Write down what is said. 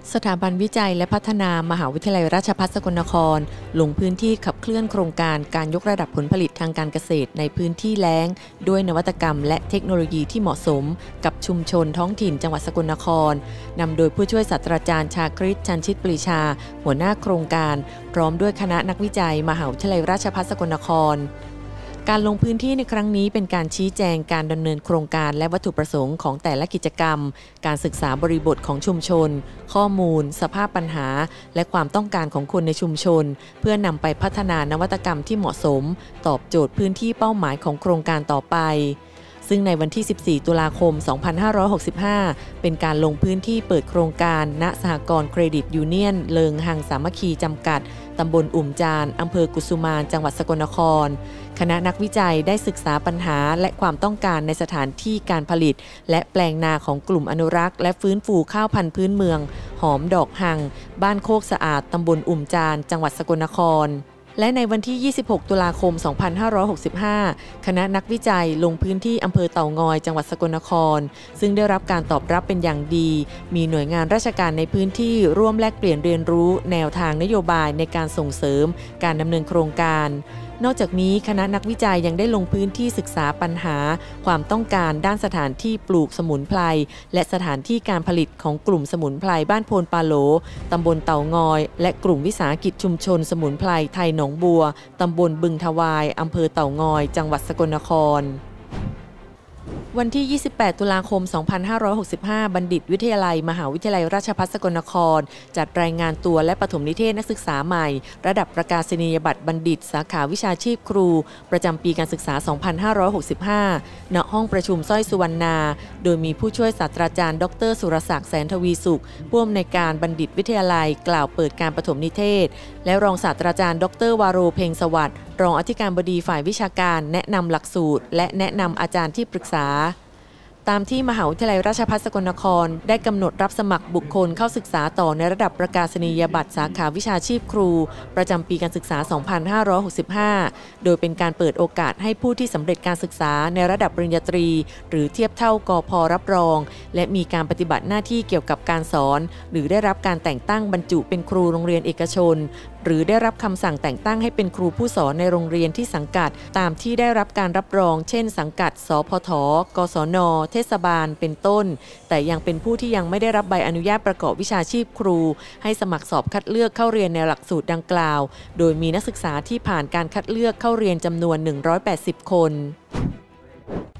สถาบันวิจัยและพัฒนามหาวิทยาลัยราชภัฏสกลนครลงพื้นที่ขับเคลื่อนโครงการการยกระดับผลผลิตทางการเกษตรในพื้นที่แล้งด้วยนวัตกรรมและเทคโนโลยีที่เหมาะสมกับชุมชนท้องถิ่นจังหวัดสกลนครนำโดยผู้ช่วยศาสตราจารย์ชาคริต ชันชิตปรีชาหัวหน้าโครงการพร้อมด้วยคณะนักวิจัยมหาวิทยาลัยราชภัฏสกลนครการลงพื้นที่ในครั้งนี้เป็นการชี้แจงการดำเนินโครงการและวัตถุประสงค์ของแต่ละกิจกรรมการศึกษาบริบทของชุมชนข้อมูลสภาพปัญหาและความต้องการของคนในชุมชนเพื่อนำไปพัฒนานวัตกรรมที่เหมาะสมตอบโจทย์พื้นที่เป้าหมายของโครงการต่อไปซึ่งในวันที่ 14 ตุลาคม 2565 เป็นการลงพื้นที่เปิดโครงการณสหกรณ์เครดิตยูเนียนเลิงหังสามัคคีจำกัดตำบลอุ่มจานอำเภอกุสุมานจังหวัดสกลนครคณะนักวิจัยได้ศึกษาปัญหาและความต้องการในสถานที่การผลิตและแปลงนาของกลุ่มอนุรักษ์และฟื้นฟูข้าวพันธุ์พื้นเมืองหอมดอกหังบ้านโคกสะอาดตำบลอุ่มจานจังหวัดสกลนครและในวันที่ 26 ตุลาคม 2565 คณะนักวิจัยลงพื้นที่อำเภอเต่างอยจังหวัดสกลนครซึ่งได้รับการตอบรับเป็นอย่างดีมีหน่วยงานราชการในพื้นที่ร่วมแลกเปลี่ยนเรียนรู้แนวทางนโยบายในการส่งเสริมการดำเนินโครงการนอกจากนี้คณะนักวิจัยยังได้ลงพื้นที่ศึกษาปัญหาความต้องการด้านสถานที่ปลูกสมุนไพรและสถานที่การผลิตของกลุ่มสมุนไพรบ้านโพนปาโหลตำบลเต่างอยและกลุ่มวิสาหกิจชุมชนสมุนไพรไทยหนองบัวตำบลบึงทวายอำเภอเต่างอยจังหวัดสกลนครวันที่ 28 ตุลาคม 2565 บัณฑิตวิทยาลัยมหาวิทยาลัยราชภัฏสกลนครจัดรายงานตัวและปฐมนิเทศนักศึกษาใหม่ระดับประกาศนียบัตรบัณฑิตสาขาวิชาชีพครูประจำปีการศึกษา 2565 ณ ห้องประชุมสร้อยสุวรรณาโดยมีผู้ช่วยศาสตราจารย์ดร.สุรศักดิ์ แสนทวีสุขผู้อำนวยการบัณฑิตวิทยาลัยกล่าวเปิดการปฐมนิเทศและรองศาสตราจารย์ดร.วาโรเพ็งสวัสดิ์รองอธิการบดีฝ่ายวิชาการแนะนำหลักสูตรและแนะนำอาจารย์ที่ปรึกษาตามที่มหาวิทยาลัยราชภัฏสกลนครได้กำหนดรับสมัครบุคคลเข้าศึกษาต่อในระดับประกาศนียบัตรสาขาวิชาชีพครูประจำปีการศึกษา 2565 โดยเป็นการเปิดโอกาสให้ผู้ที่สำเร็จการศึกษาในระดับปริญญาตรีหรือเทียบเท่ากพ.รับรองและมีการปฏิบัติหน้าที่เกี่ยวกับการสอนหรือได้รับการแต่งตั้งบรรจุเป็นครูโรงเรียนเอกชนหรือได้รับคำสั่งแต่งตั้งให้เป็นครูผู้สอนในโรงเรียนที่สังกัดตามที่ได้รับการรับรองเช่นสังกัดสพทกศนเทศบาลเป็นต้นแต่ยังเป็นผู้ที่ยังไม่ได้รับใบอนุญาตประกอบวิชาชีพครูให้สมัครสอบคัดเลือกเข้าเรียนในหลักสูตรดังกล่าวโดยมีนักศึกษาที่ผ่านการคัดเลือกเข้าเรียนจำนวน 180 คน